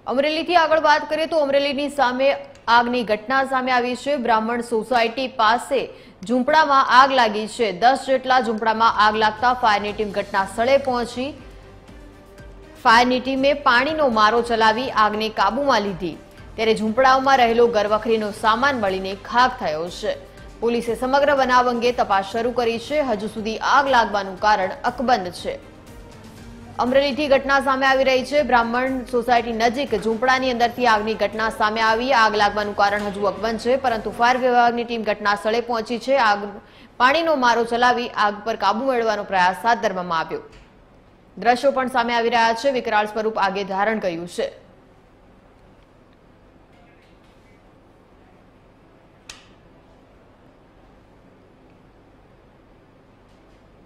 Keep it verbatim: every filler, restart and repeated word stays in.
અમરેલીથી આગળ વાત કરીએ તો અમરેલીની સામે આગની ઘટના સામે આવી છે। બ્રાહ્મણ સોસાયટી પાસે ઝૂંપડામાં આગ લાગી છે। દસ જેટલા ઝૂંપડામાં આગ લાગતા ફાયરની ટીમ ઘટના સ્થળે પહોંચી ફાયરની ટીમે પાણીનો મારો ચલાવી આગને કાબૂમાં લીધી। ત્યારે ઝૂંપડાઓમાં રહેલો ઘરવખરીનો સામાન બળીને ખાખ થયો છે। પોલીસે સમગ્ર બનાવ અંગે તપાસ શરૂ કરી છે। હજુ સુધી આગ લાગવાનું કારણ અકબંધ છે। અમરેલીથી ઘટના સામે આવી રહી છે। બ્રાહ્મણ સોસાયટી નજીક ઝૂંપડાની અંદરથી આગની ઘટના સામે આવી। આગ લાગવાનું કારણ હજુ અકબંધ છે, પરંતુ ફાયર વિભાગની ટીમ ઘટના સ્થળે પહોંચી છે। આગ પાણીનો મારો ચલાવી આગ પર કાબુ મેળવવાનો પ્રયાસ હાથ ધરવામાં આવ્યો। દ્રશ્યો પણ સામે આવી રહ્યા છે। વિકરાળ સ્વરૂપ આગે ધારણ કર્યું છે।